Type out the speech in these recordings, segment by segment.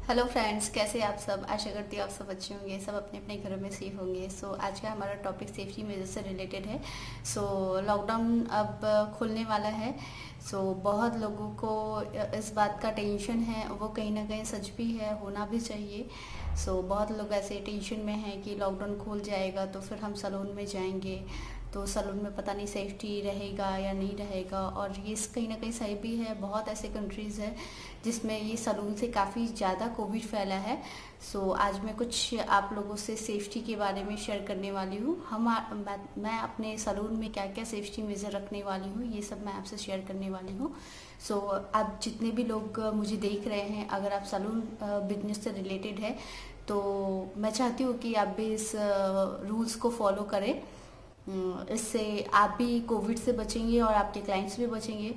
Hello friends, कैसे आप सब। आशा करती हूँ आप सब अच्छे होंगे, सब अपने अपने घरों में सेफ होंगे। आज का हमारा टॉपिक सेफ्टी मेजर से रिलेटेड है। लॉकडाउन अब खुलने वाला है। बहुत लोगों को इस बात का टेंशन है, वो कहीं ना कहीं सच भी है, होना भी चाहिए। बहुत लोग ऐसे टेंशन में हैं कि लॉकडाउन खुल जाएगा तो फिर हम सैलून में जाएंगे, तो सैलून में पता नहीं सेफ्टी रहेगा या नहीं रहेगा। और ये कहीं ना कहीं सही भी है। बहुत ऐसे कंट्रीज़ है जिसमें ये सैलून से काफ़ी ज़्यादा कोविड फैला है। आज मैं कुछ आप लोगों से सेफ्टी के बारे में शेयर करने वाली हूँ। मैं अपने सैलून में क्या क्या सेफ्टी मेजर रखने वाली हूँ, ये सब मैं आपसे शेयर करने वाली हूँ। आप जितने भी लोग मुझे देख रहे हैं, अगर आप सैलून बिजनेस से रिलेटेड है तो मैं चाहती हूँ कि आप भी इस रूल्स को फॉलो करें। इससे आप भी कोविड से बचेंगे और आपके क्लाइंट्स भी बचेंगे।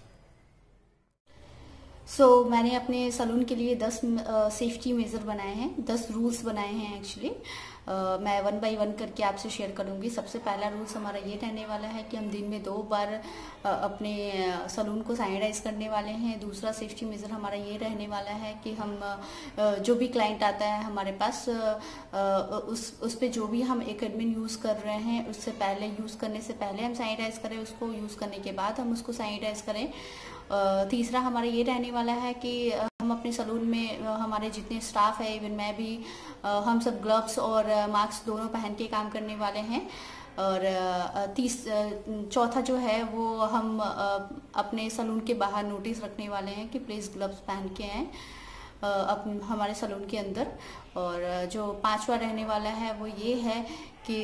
मैंने अपने सैलून के लिए 10 सेफ्टी मेजर बनाए हैं, 10 रूल्स बनाए हैं एक्चुअली। मैं वन बाय वन करके आपसे शेयर करूंगी। सबसे पहला रूल्स हमारा ये रहने वाला है कि हम दिन में 2 बार अपने सैलून को सैनिटाइज करने वाले हैं। दूसरा सेफ्टी मेजर हमारा ये रहने वाला है कि हम जो भी क्लाइंट आता है हमारे पास, उस पे जो भी हम एडमिन यूज़ कर रहे हैं, उससे पहले यूज़ करने से पहले हम सैनिटाइज करें, उसको यूज़ करने के बाद हम उसको सैनिटाइज करें। तीसरा हमारा ये रहने वाला है कि हम अपने सैलून में हमारे जितने स्टाफ है, इवन मैं भी, हम सब ग्लव्स और मास्क दोनों पहन के काम करने वाले हैं। और चौथा जो है वो हम अपने सैलून के बाहर नोटिस रखने वाले हैं कि प्लीज़ ग्लव्स पहन के आएँ हमारे सैलून के अंदर। और जो पांचवा रहने वाला है वो ये है कि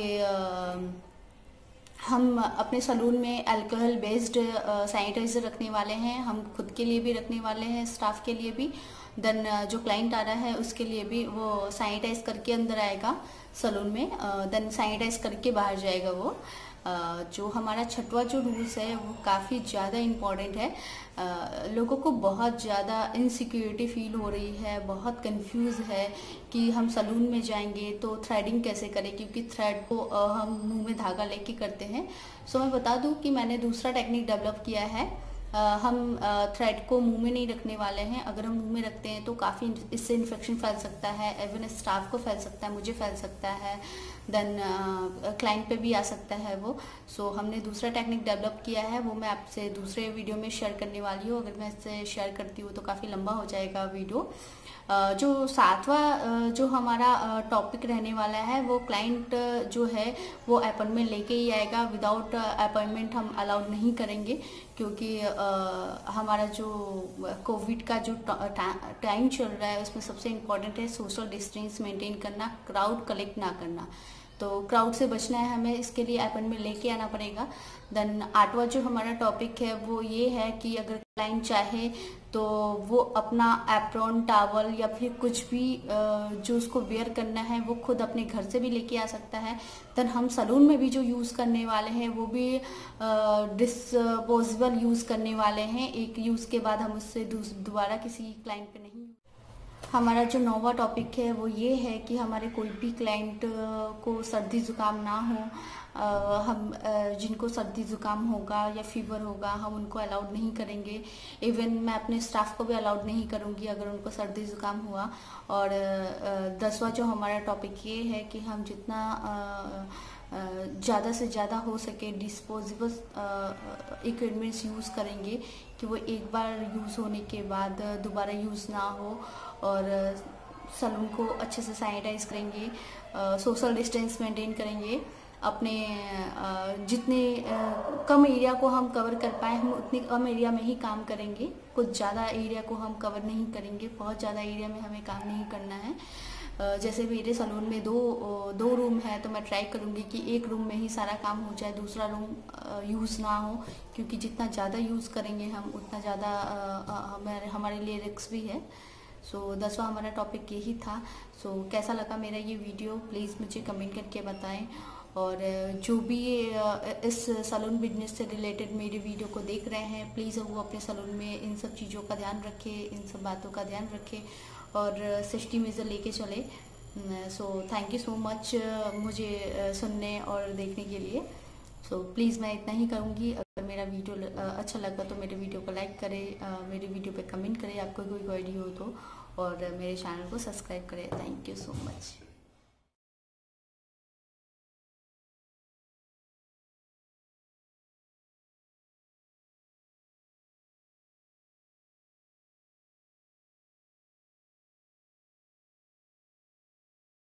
हम अपने सैलून में अल्कोहल बेस्ड सैनिटाइजर रखने वाले हैं। हम खुद के लिए भी रखने वाले हैं, स्टाफ के लिए भी। देन जो क्लाइंट आ रहा है उसके लिए भी वो सैनिटाइज करके अंदर आएगा सैलून में, देन सैनिटाइज करके बाहर जाएगा वो। जो हमारा छठवां जो रूल्स है वो काफ़ी ज़्यादा इम्पॉर्टेंट है। लोगों को बहुत ज़्यादा इनसिक्योरिटी फील हो रही है, बहुत कंफ्यूज है कि हम सैलून में जाएंगे तो थ्रेडिंग कैसे करें, क्योंकि थ्रेड को हम मुंह में धागा लेके करते हैं। मैं बता दूं कि मैंने दूसरा टेक्निक डेवलप किया है। हम थ्रेड को मुंह में नहीं रखने वाले हैं। अगर हम मुंह में रखते हैं तो काफ़ी इससे इन्फेक्शन फैल सकता है, इवन स्टाफ को फैल सकता है, मुझे फैल सकता है, देन क्लाइंट पे भी आ सकता है वो। हमने दूसरा टेक्निक डेवलप किया है, वो मैं आपसे दूसरे वीडियो में शेयर करने वाली हूँ। अगर मैं इससे शेयर करती हूँ तो काफ़ी लंबा हो जाएगा वीडियो। जो सातवां जो हमारा टॉपिक रहने वाला है वो क्लाइंट जो है वो अपॉइंटमेंट लेके ही आएगा। विदाउट अपॉइंटमेंट हम अलाउड नहीं करेंगे, क्योंकि हमारा जो कोविड का जो टाइम चल रहा है उसमें सबसे इम्पोर्टेंट है सोशल डिस्टेंस मेंटेन करना, क्राउड कलेक्ट ना करना। तो क्राउड से बचना है हमें, इसके लिए अपॉइंटमेंट लेके आना पड़ेगा। देन आठवां जो हमारा टॉपिक है वो ये है कि अगर क्लाइंट चाहे तो वो अपना एप्रॉन, टावल या फिर कुछ भी जो उसको वेयर करना है वो खुद अपने घर से भी लेके आ सकता है। देन हम सैलून में भी जो यूज़ करने वाले हैं वो भी डिस्पोजेबल यूज़ करने वाले हैं। एक यूज़ के बाद हम उससे दोबारा किसी क्लाइंट पे नहीं। हमारा जो नौवा टॉपिक है वो ये है कि हमारे कोई भी क्लाइंट को सर्दी ज़ुकाम ना हो। हम जिनको सर्दी ज़ुकाम होगा या फीवर होगा हम उनको अलाउड नहीं करेंगे। इवन मैं अपने स्टाफ को भी अलाउड नहीं करूँगी अगर उनको सर्दी ज़ुकाम हुआ। और 10वां जो हमारा टॉपिक ये है कि हम जितना ज़्यादा से ज़्यादा हो सके डिस्पोजेबल इक्विपमेंट्स यूज़ करेंगे, कि वो एक बार यूज़ होने के बाद दोबारा यूज़ ना हो। और सैलून को अच्छे से सैनिटाइज करेंगे, सोशल डिस्टेंस मेंटेन करेंगे। अपने जितने कम एरिया को हम कवर कर पाए हम उतनी कम एरिया में ही काम करेंगे। कुछ ज़्यादा एरिया को हम कवर नहीं करेंगे, बहुत ज़्यादा एरिया में हमें काम नहीं करना है। जैसे मेरे सैलून में दो रूम है तो मैं ट्राई करूँगी कि एक रूम में ही सारा काम हो जाए, दूसरा रूम यूज़ ना हो, क्योंकि जितना ज़्यादा यूज़ करेंगे हम उतना ज़्यादा हमारे लिए रिस्क भी है। 10वां हमारा टॉपिक यही था। कैसा लगा मेरा ये वीडियो प्लीज़ मुझे कमेंट करके बताएं। और जो भी इस सैलून बिजनेस से रिलेटेड मेरे वीडियो को देख रहे हैं प्लीज़ वो अपने सैलून में इन सब चीज़ों का ध्यान रखें, इन सब बातों का ध्यान रखें और सेफ्टी मेजर लेके चले। थैंक यू सो मच मुझे सुनने और देखने के लिए। प्लीज़ मैं इतना ही करूँगी। अगर मेरा वीडियो अच्छा लगा तो मेरे वीडियो को लाइक करें, मेरे वीडियो पे कमेंट करें आपको कोई क्वेरी हो तो। और मेरे चैनल को सब्सक्राइब करें। Thank you so much.